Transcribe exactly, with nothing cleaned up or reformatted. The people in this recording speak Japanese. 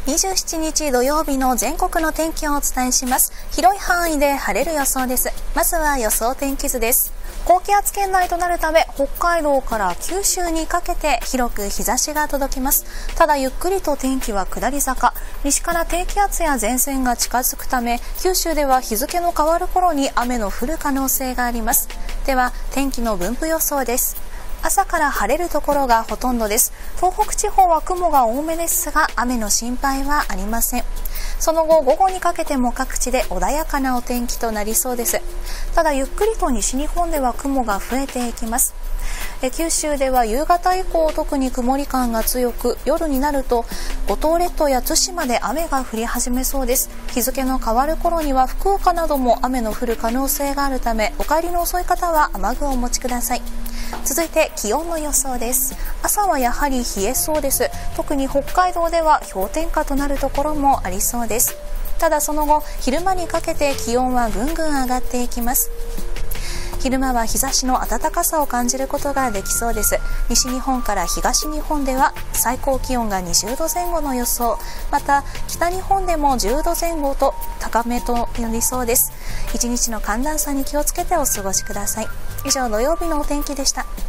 にじゅうしちにち土曜日の全国の天気をお伝えします。広い範囲で晴れる予想です。まずは予想天気図です。高気圧圏内となるため、北海道から九州にかけて広く日差しが届きます。ただゆっくりと天気は下り坂、西から低気圧や前線が近づくため、九州では日付の変わる頃に雨の降る可能性があります。では天気の分布予想です。朝から晴れるところがほとんどです。東北地方は雲が多めですが、雨の心配はありません。その後、午後にかけても各地で穏やかなお天気となりそうです。ただゆっくりと西日本では雲が増えていきます。え九州では夕方以降特に曇り感が強く、夜になると五島列島や対馬で雨が降り始めそうです。日付の変わる頃には福岡なども雨の降る可能性があるため、お帰りの遅い方は雨具をお持ちください。続いて気温の予想です。朝はやはり冷えそうです。特に北海道では氷点下となるところもありそうです。ただその後、昼間にかけて気温はぐんぐん上がっていきます。昼間は日差しの暖かさを感じることができそうです。西日本から東日本では最高気温がにじゅうどぜん後の予想、また北日本でもじゅうどぜん後と高めとなりそうです。一日の寒暖差に気をつけてお過ごしください。以上、土曜日のお天気でした。